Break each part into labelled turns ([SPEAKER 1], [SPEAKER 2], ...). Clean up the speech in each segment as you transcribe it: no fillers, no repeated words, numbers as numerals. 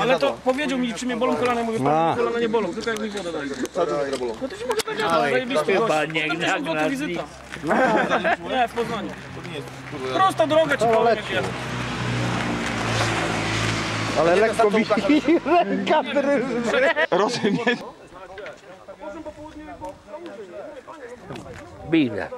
[SPEAKER 1] Ale to powiedział mi, czy mnie bolą kolana, mówię, pan kolana nie bolą, tylko jak mi wodę daje. No to ci mogę tak gadać, zajebisty gość. To 1000 zł wizyta. Nie, w Poznaniu. Prosta droga ci powiem, jak jest.
[SPEAKER 2] Ale lekko wisi ręka drży.
[SPEAKER 3] Rozumiem.
[SPEAKER 4] Bilet.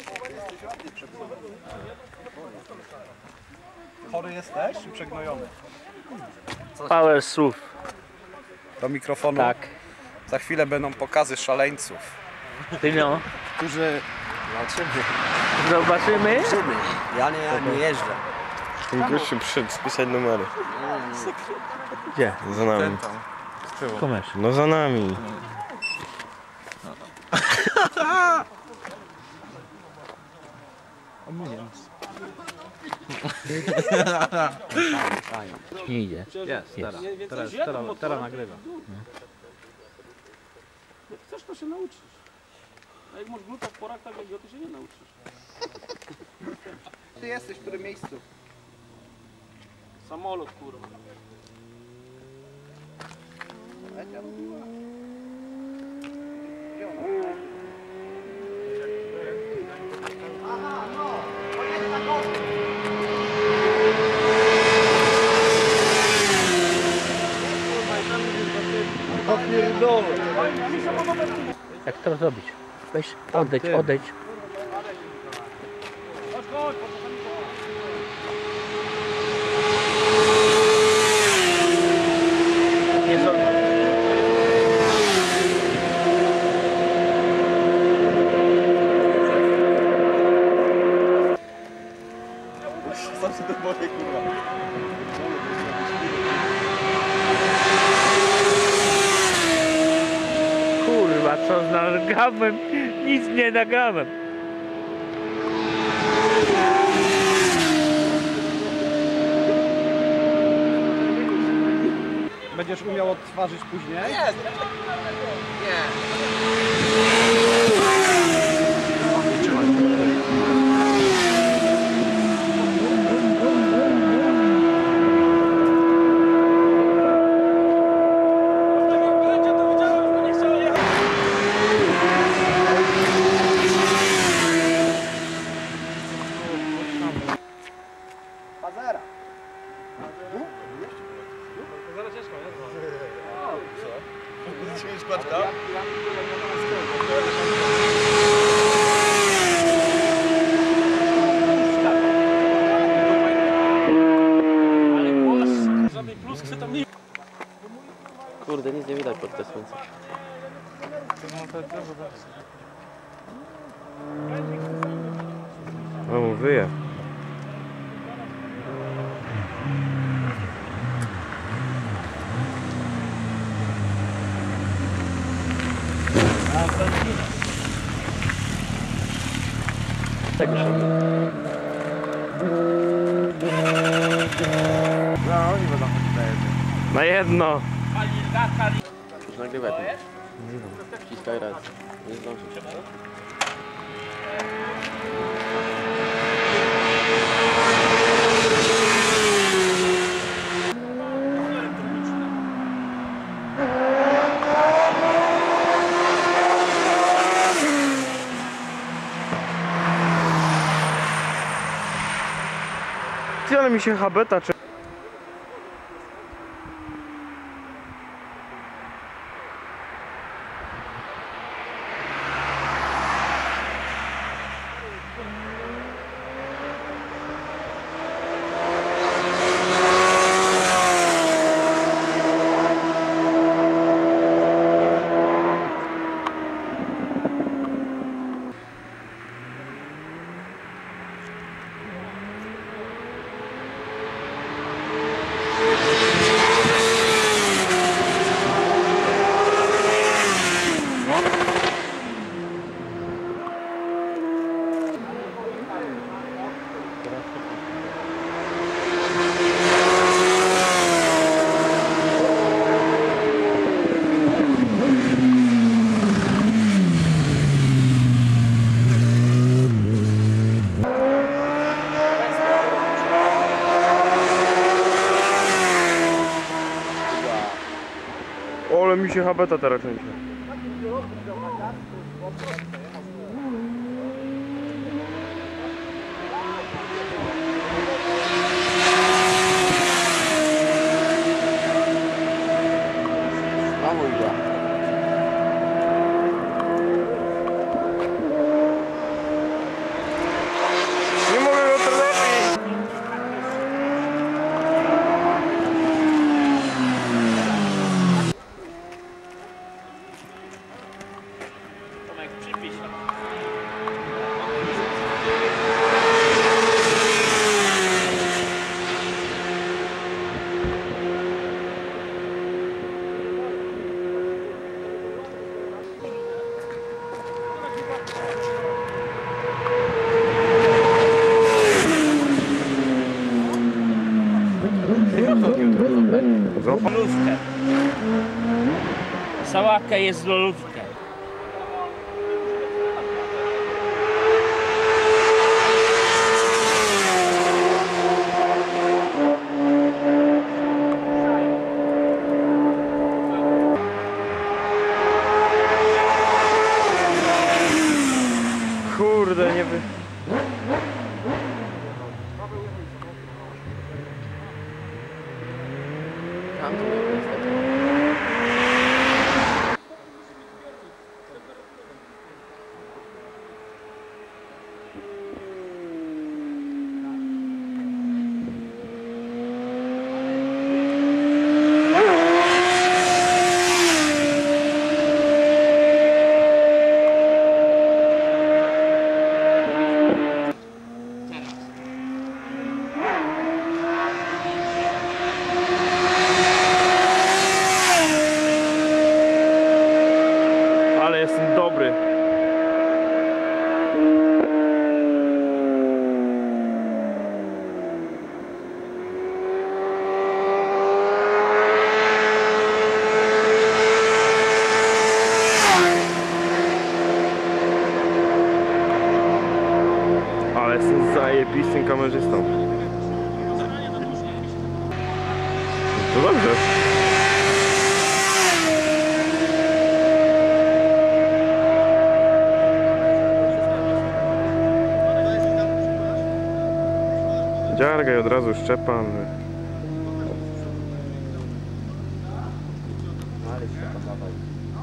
[SPEAKER 2] Chory jesteś czy przegnojony?
[SPEAKER 4] Power słów.
[SPEAKER 2] Do mikrofonu.
[SPEAKER 4] Tak.
[SPEAKER 2] Za chwilę będą pokazy szaleńców.
[SPEAKER 4] Ty no.
[SPEAKER 2] Którzy...
[SPEAKER 4] Zobaczymy.
[SPEAKER 5] Ja nie jeżdżę.
[SPEAKER 3] Ten gościu przyszedł spisać numery.
[SPEAKER 4] Gdzie?
[SPEAKER 3] Za nami.
[SPEAKER 4] Komerz.
[SPEAKER 3] No za nami.
[SPEAKER 4] Nie idzie.
[SPEAKER 1] Jest. Teraz nagrywam. Jak chcesz, to się nauczysz. A jak masz gluta w porach, tak jak go, to się nie nauczysz.
[SPEAKER 2] Ty jesteś w którym miejscu?
[SPEAKER 1] Samolot, kurwa.
[SPEAKER 4] Jak to zrobić? Weź, odejdź, odejdź. Nie zrobię.
[SPEAKER 2] Sam się to boję, kurwa.
[SPEAKER 4] Kurwa, co z nagrałem? Nic nie nagrałem.
[SPEAKER 2] Będziesz umiał odtwarzać później? Pazera.
[SPEAKER 1] Ale głos, żadnej pluskwy tam nie...
[SPEAKER 5] Kurde, nic nie widać pod te słońce.
[SPEAKER 3] O, mu wyje. Na jedno.
[SPEAKER 5] Już nagrywaj to. Wciskaj raz. Nie zdążysz.
[SPEAKER 3] Ty, ale mi się habeta czy... Ole mi się habeta teraz kręci.
[SPEAKER 5] Hamuj go.
[SPEAKER 3] Nie mogę go trafić.
[SPEAKER 1] Tomek, przypisz.
[SPEAKER 4] Lolówkę. Sałatkę jest lolówkę.
[SPEAKER 3] Kurde, nie wy...
[SPEAKER 5] Tam to nie niestety.
[SPEAKER 3] Ale jestem dobry. Ale jestem zajebistym kamerzystą. To dobrze. Dziargaj od razu szczepan.
[SPEAKER 5] Ale się tam dawaj.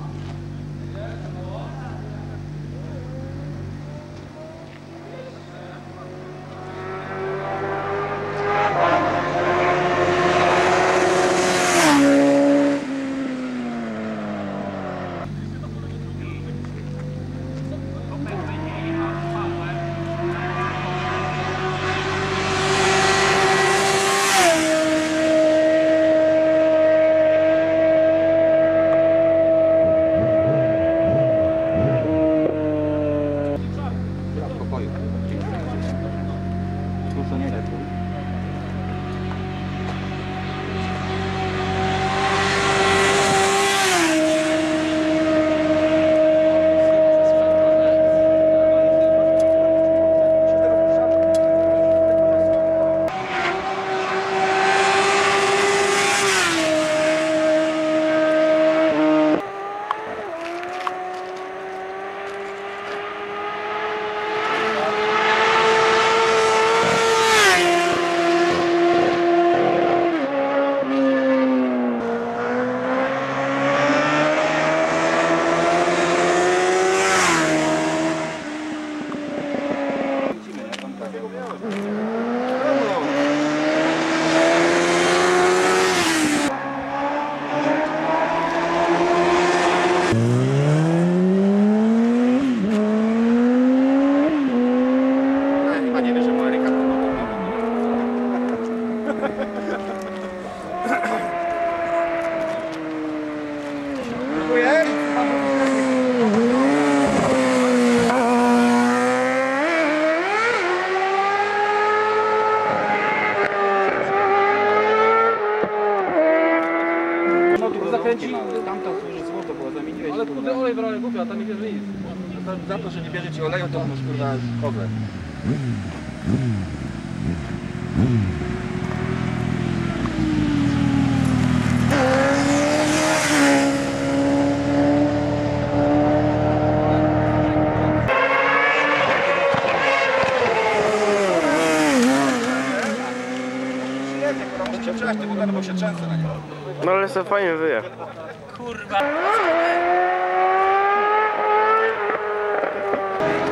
[SPEAKER 2] Zakręci, tamta służy złoto, bo zamieniłeś. Ale kurde olej w rolę głupia, a tam nie bierze nic. Za to, że nie bierze ci oleju, to masz kurwa kozę.
[SPEAKER 3] No ale se fajnie wyje.
[SPEAKER 1] Kurwa.